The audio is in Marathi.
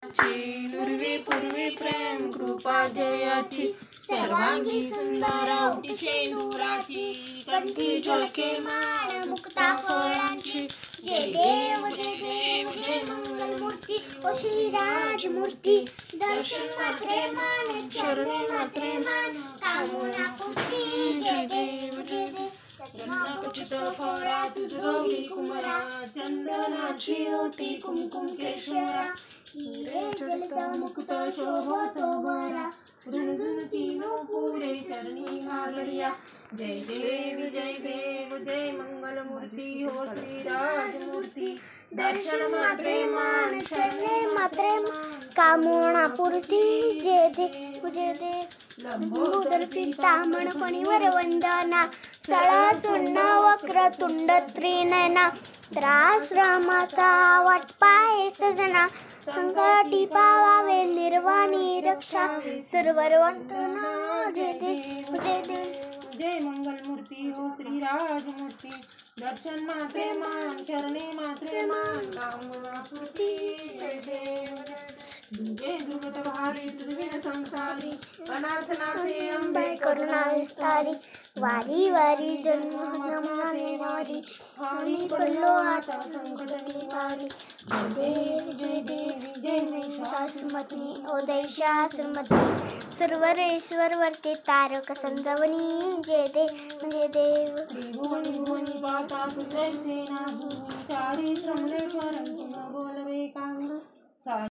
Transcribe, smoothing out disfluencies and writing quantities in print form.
नुरवी पूर्वी प्रेम कृपा जयाची सर्वांगी सुंदर ओटी शेंदुराची कंठी झळके माळ मुक्ता फळांची जय देव जय मंगल मूर्ती ओ श्रीराज मूर्ती दर्शन मात्रे मान चरणी मात्रे मान कामना पूर्ती जय देव चंद्राकुचित फळा तुझ गौरी कुमरा चंदनाची ओटी कुमकुम केशरा हिरे जडित मुकुट शोभतो बरा धुन तीनो पुरे चरणी घालरिया जय देव जय मंगल मूर्ती हो श्रीराज मूर्ती दर्शन मात्रे मान चरणे मात्रे मान कामना पूर्ती जय देव लंबोदर पितामण फणीवर वंदना सळ सुन्न वक्र तुंड त्रिनयना त्रास रामाचा वाट पाय सजना संकटी पावावे निर्वाणी रक्षा सर्ववंतना जय देव जय मंगल मूर्ती हो श्रीराज मूर्ती दर्शन मात्रे मान चरणे मात्रे मान कामना पूर्ती जय देव दुर्गे दुर्गत भारी दुर्विन संसारी अनाथनाथे अंबे करुणा विस्तारी वारी वारी जन्म वारी हानी पडलो आता संकट निवारी जय देवी जय महिषासुरमर्दिनी ओ दैत्यासुरमर्दिनी सर्वरेश्वर वर्ते तारक संजीवनी जय देव भुवनी भुवनी पाता तुझे सेना भूमी चारी श्रमले परंतु न बोलवे कामी